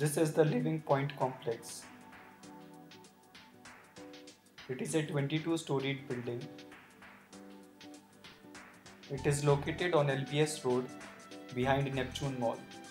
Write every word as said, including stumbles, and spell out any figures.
This is the Living Point complex. It is a twenty-two storied building. It is located on L B S Road behind Neptune Mall.